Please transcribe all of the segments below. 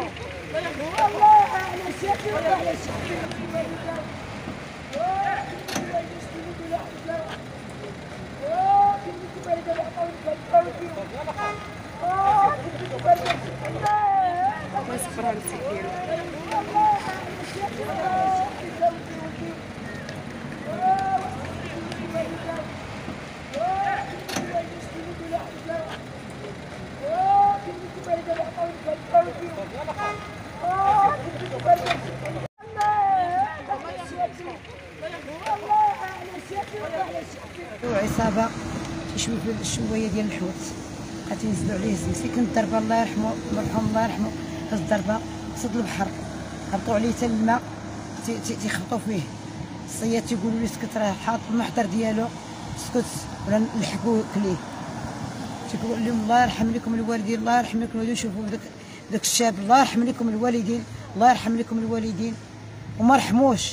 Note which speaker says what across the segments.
Speaker 1: عصابه تيشوي في الشويه ديال الحوت بقى تينزلوا عليه مسكين الضربه الله يرحمه المرحوم الله يرحمه هز الضربه صد البحر هبطوا عليه حتى الماء تيخبطوا فيه الصياد تيقولوا لي اسكت راه حاط المحضر ديالو اسكت ولا نلحقوه كليه تيقول لهم الله يرحم لكم الوالدين الله يرحم لكم الوالدين شوفوا داك الشاب الله يرحم لكم الوالدين الله يرحم لكم الوالدين وما رحموش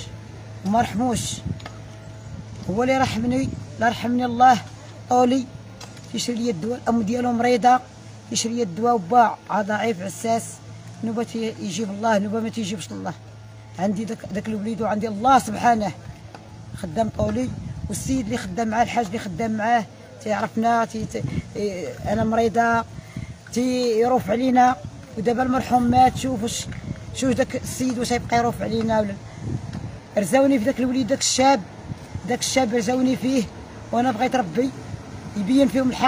Speaker 1: هو اللي رحمني لا رحمني الله طولي تيشري لي الدواء الام ديالو مريضه تيشري لي الدواء وباع ضعيف عساس نوبه يجيب الله نوبه ما تيجيبش الله عندي داك الوليد وعندي الله سبحانه خدام طولي والسيد اللي خدام معاه الحاج اللي خدام معاه تيعرفنا انا مريضه تيروف علينا ودابا المرحوم مات شوف داك السيد واش يبقى يروف علينا ولا رزاوني في داك الوليد داك الشاب رزاوني فيه وانا بغيت ربي يبين فيهم الحق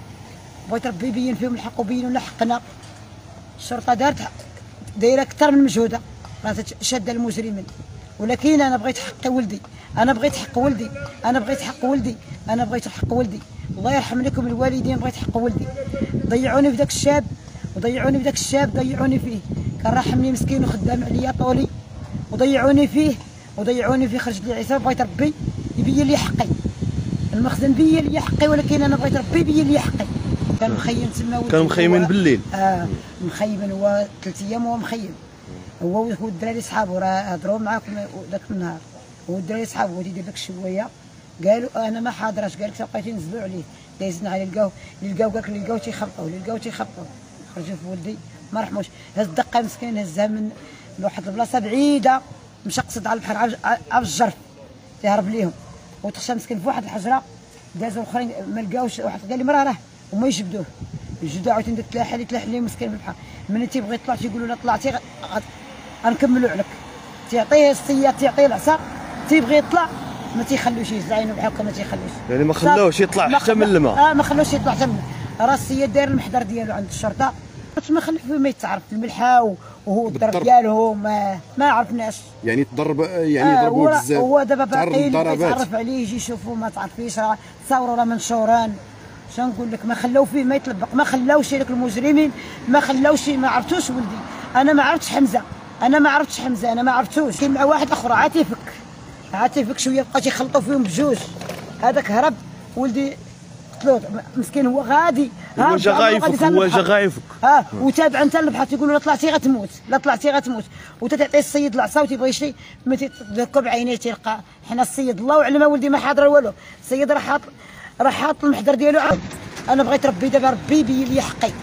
Speaker 1: وبينوا لنا حقنا الشرطه دايره اكثر من مجهودها راه شاده المجرمين ولكن انا بغيت حق ولدي الله يرحم لكم الوالدين بغيت حق ولدي ضيعوني في داك الشاب ضيعوني فيه كان راحمني مسكين وخدام عليا طولي وضيعوني فيه خرج لي عصابه بغيت ربي يبين لي حقي المخزن بين لي حقي ولكن انا بغيت ربي يبين لي حقي كان مخيم تما
Speaker 2: كانوا مخيمين بالليل
Speaker 1: مخيمين هو 3 ايام هو مخيم هو والدراري صحابو راه هضروا معاكم ذاك النهار هو الدراري صحابو هو تيدير داك الشويه قالوا انا ما حاضرش قال لك بقيتي نزلوا عليه دايزنا عليه لقاو قال لك لقاو تيخبطوا خرجوا في ولدي ما رحموش هز الدقه مسكين هزها من واحد البلاصه بعيده مشى قصد على البحر على الجرف تيهرب ليهم وتخشى مسكين في واحد الحجره دازوا الاخرين ما لقاوش واحد قال لي مراه راه وما يجبدوه عاوتاني تلاح ليه مسكين في البحر من تيبغي يطلع تيقولوا له طلعتي غنكملوا عليك تعطيه الصياد تعطيه العصا تيبغي يطلع ما تيخلوش يهز عينه بحال هكا ما تيخلوش
Speaker 2: يعني ما خلاوش يطلع حتى من الماء
Speaker 1: ما خلوش يطلع حتى من راه الصياد داير المحضر ديالو عند الشرطه ما خلى فيه ما يتعرف الملحه وهو الضرب ديالو ما عرفناش
Speaker 2: يعني تضرب يعني ضربوه بزاف
Speaker 1: هو دابا باقي يتعرف عليه يجي يشوفوا ما تعرفيش راه تصاوروا راه منشوران شنو نقول لك ما خلاو فيه ما يطلق ما خلاوش هذوك المجرمين ما عرفتوش ولدي انا ما عرفتش حمزه انا ما عرفتوش كاين مع واحد اخر عاد تيفك شويه بقى تيخلطوا فيهم بجوج هذاك هرب ولدي قتلوه مسكين هو غادي
Speaker 2: هو جا غايفك
Speaker 1: وتابع انت البحر تيقولوا لا طلعتي غتموت وتتعطي السيد العصا وتيبغي يشري ما تذكر بعينيه تلقى حنا السيد الله اعلم ولدي ما حاضر والو السيد راه حاط المحضر ديالو انا بغيت ربي دابا ربي يبين لي حقي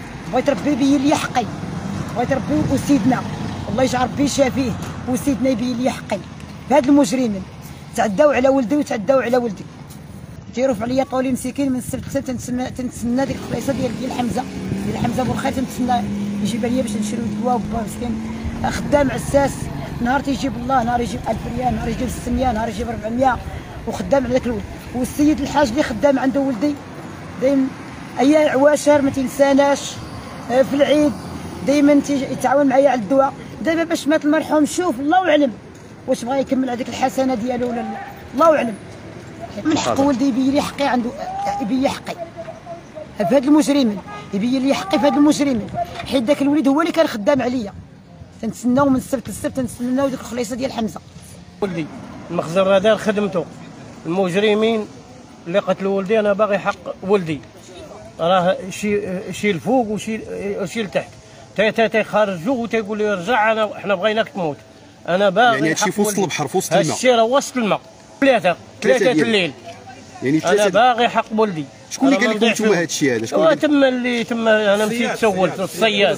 Speaker 1: بغيت ربي وسيدنا الله يجعل ربي شافيه وسيدنا يبين لي حقي هاد المجرمين تعداو على ولدي تيروف عليا طولي مسكين من السبت تنتسنى ديك الخليصه ديال حمزه بوالخير تنتسنى يجيبها ليا باش نشريو الدواء وبا مسكين خدام عساس نهار تيجيب الله نهار يجيب 1000 ريال نهار يجيب 600 نهار يجيب 400 وخدام على داك الولد والسيد الحاج اللي خدام عنده ولدي دايما اي عواشر ما تنساناش في العيد دايما يتعاون معايا على الدواء دابا باش مات المرحوم شوف الله اعلم واش بغى يكمل هذيك الحسنه ديالو ولا لا الله اعلم من حق ولدي يبين لي حقي عنده يبين لي حقي في هاد المجرمين يبين لي حقي في هاد المجرمين حيت داك الوليد هو اللي كان خدام عليا تنتسناو من السبت للسبت تنتسناو ديك الخليصه ديال حمزه
Speaker 3: ولدي المخزن راه دار خدمته المجرمين اللي قتلوا ولدي انا باغي حق ولدي راه شي الفوق وشي لتحت تيخرجوه وتيقول لي رجع حنا بغيناك تموت انا باغي
Speaker 2: يعني هادشي في وسط البحر في وسط الماء
Speaker 3: هادشي راه وسط الماء ثلاثة الليل
Speaker 2: يعني
Speaker 3: انا باغي حق ولدي.
Speaker 2: شكون اللي قال لكم نتوما هذا الشيء هذا؟ شكون
Speaker 3: تما انا مشيت سولت الصياد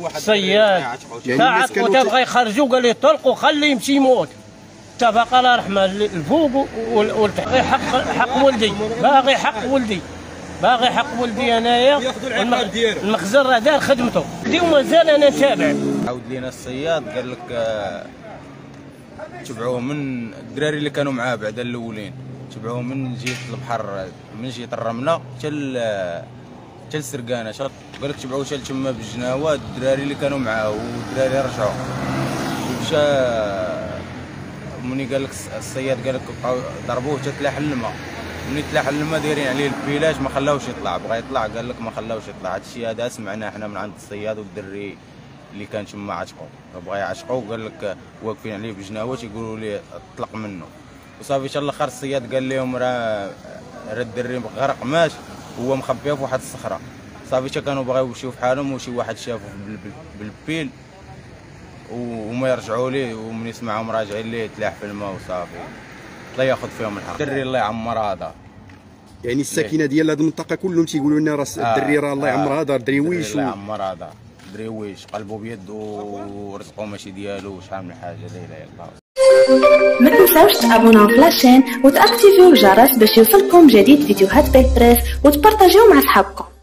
Speaker 3: تاع وتبغى يخرجوا قال لي طلقوا خليه يمشي يموت. اتفق على رحمه الفوق والتحت. حق ولدي، باغي حق ولدي انايا. المخزن راه دار خدمته ومازال انا نتابع.
Speaker 4: عاود لينا الصياد قال لك تبعوه من الدراري اللي كانوا معاه بعد الاولين، تبعوه من جهه البحر، من جهه الرمله حتى السرقانه. قال لك تبعوه حتى تما بالجناوه الدراري اللي كانوا معاه، والدراري رجعوا ومشى. مني قال لك الصياد قال لك بقاو ضربوه حتى تلاح الماء. مني تلاح الماء دايرين عليه البيلاج ما خلاوش يطلع، بغى يطلع قال لك ما خلاوش يطلع. هذا الشيء هذا سمعناه حنا من عند الصياد والدري اللي كان تما عشقوا، بغى يعشقوا قال لك واقفين عليه بجناوات يقولوا لي اطلق منه. وصافي ان شاء الله خير الصياد قال لهم راه الدري غرق مات هو مخبيه في واحد الصخره. صافي حتى كانوا بغاو يمشيو في حالهم وشي واحد شافه بالبيل وما يرجعوا ليه، ومن يسمعهم راجعين ليه تلاح في الماء وصافي الله ياخذ فيهم الحق. الدري الله يعمر هذا،
Speaker 2: يعني الساكنه ديال هذه المنطقه كلهم تيقولوا لنا راه الدري راه الله يعمر هذا دريويش.
Speaker 4: الله يعمر هذا دريويش قلبه بيده ورزقه ماشي ديالو. شحال من حاجه لا اله الا الله.
Speaker 5: ما تنساوش تابوناو في لاشين وتاكتيفيو الجرس باش يوصلكم جديد فيديوهات بيت بريس وتبارطاجيو مع صحابكم.